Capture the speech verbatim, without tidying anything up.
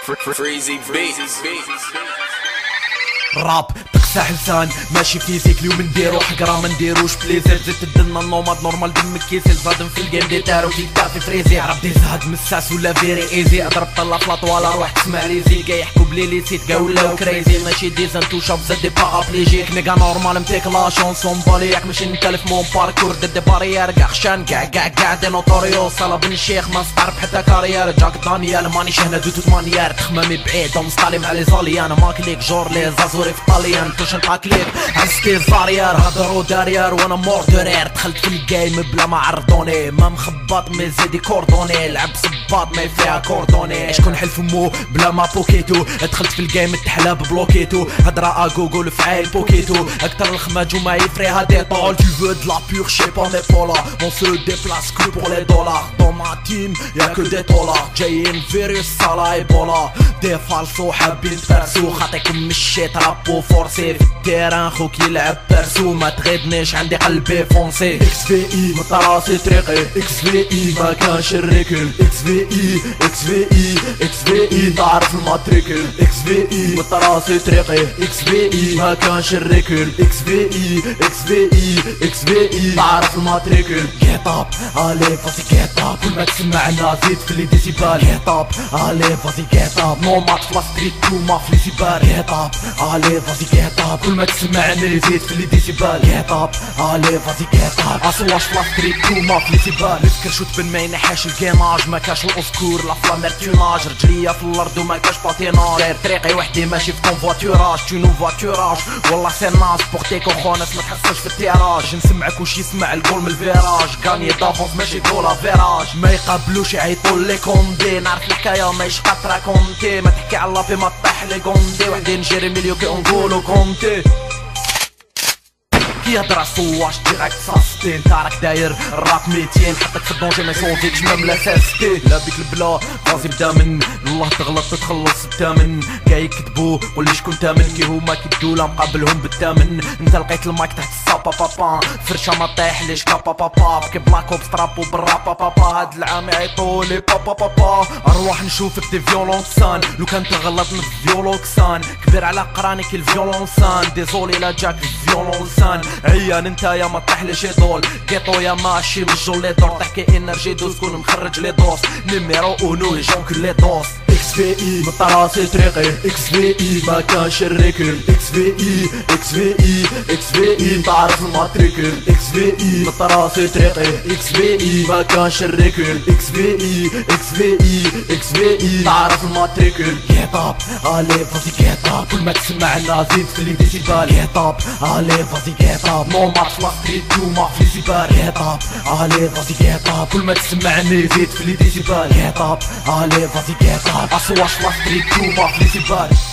Freezy beats. راب تقسى حسان ماشي فيزيك اليوم نديرو حقرا ما نديروش بليزير زيد تدلنا النوماد نورمال دمك كيسل زادم في الجيم دي تارو كيكا في فريزي عرب دي زهد مساس ولا فيري ايزي اضرب طلا في لاطوالا روح تسمع ليزي كاع يحكو بلي لي سيت كاع ولاو كريزي ماشي ديزان توشا بزاد دي بارابليجيك نيكا نورمال متيك لا شونسون بالياك ماشي نتلف مون باركور دي باريير كاع خشان كاع كاع كاع دي نوتوريو صلا بن الشيخ ما نستعرف حتى كارير جاك دانيال ماني شهنا دو توت مانيير تخمامي بعيد ومسطالي مع لي زاليان ماكليك جور لي زازوري في طاليان توش نطاكليك عزتي زاريار هضرو داريار وانا مور دورير دخلت في الجيم بلا ما عرضوني ما مخبط مي زيدي كوردوني لعب صباط ما فيها كوردوني شكون حلف مو بلا ما بوكيتو دخلت في الجيم تحلى ببلوكيتو هضرا اغوغو الفعايل بوكيتو اكتر الخماج وما يفريها ديطول tu veux de la pure je sais pas mes pola on se déplace que pour les dollars dans ma team y'a que des dollars جايين فيروس صالا ايبولا دي فالسو حابين تفرسو خاطيكم مشيت رابو فورسي في التيران خوك يلعب برسو ما تغيبنيش عندي قلبي فونسي اكس في اي مطراسي طريقي اكس في اي ما كانش الريكل اكس في اي اكس في اي اكس في اي تعرف الماتريكل اكس في اي مطراسي طريقي اكس في اي ما كانش الريكل اكس في اي اكس في اي اكس في اي تعرف الماتريكل جيت اب الي فاسي جيت اب كل ما تسمعنا زيد في لي ديسيبال جيت اب الي فاسي جيت اب نو ماتش في ستريت تو ما في لي سيبال جيت اب الي فاسي جيت اب كل ما تسمعني زيد في لي ديسيبال جيت اب الي فاسي جيت اب اصواش في ستريت تو ما في لي سيبال نفكر شو تبن ما ينحاش الجيماج ما كاش الاسكور لا فلا ميرتوناج رجليا في الارض وما كاش باتيناج داير طريقي وحدي ماشي في كون فواتوراج تو نو فواتوراج والله سي ناس بوغتيكو خونس ما تحسش في التيراج نسمعك وش يسمع الجول من الفيراج غاني دافونس ماشي جولا فيراج ما يقابلوش يعيطوا لي كوندي نعرف الحكايه ما يشقى تراكونتي ما تحكي على لابي ما طيح لي كوندي وحدي نجري مليو كي نقولو كونتي كي هضر صواش ديريكت ساستي انت راك داير الراب ميتين حطك في الدونجي ما يصوفيكش ميم لا ساستي لا بيك البلا غازي بدا من الله تغلط تتخلص بتامن كاع يكتبو قولي شكون تامن كي هما كيدولا مقابلهم بالتامن انت لقيت المايك تحت الصابا بابا فرشه ما طيح ليش كابا بابا كي بلاك اوبس ترابو بالرابا بابا هاد العام يعيطولي بابا بابا اروح نشوفك دي فيولونسان لو كان تغلط من فيولوكسان كبير على قراني كي الفيولونسان ديزولي لا جاك الفيولونسان عيان انت يا ما طيحليش يدول كيطو يا ماشي من جول لي دور تحكي انرجي دوز كون مخرج لي دوس نيميرو اونو يجون كل لي دوس اكس في اي مطراسي طريقي اكس في اي ما كانش الريكل اكس في اي اكس في اي اكس في اي تعرف الماتريكل اكس في اي مطراسي طريقي اكس في اي ما كانش الريكل اكس في اي اكس في اي اكس في اي تعرف الماتريكل جيت اب الي فاسي جيت اب كل ما تسمعنا زيد في لي ديسيبال جيت اب الي فاسي جيت اب نو ماتش لا ستريت تو ما في لي سيبال جيت اب الي فاسي جيت اب كل ما تسمعني زيد في لي ديسيبال جيت اب الي فاسي جيت اب اصواش لا ستريت تو ما في لي سيبال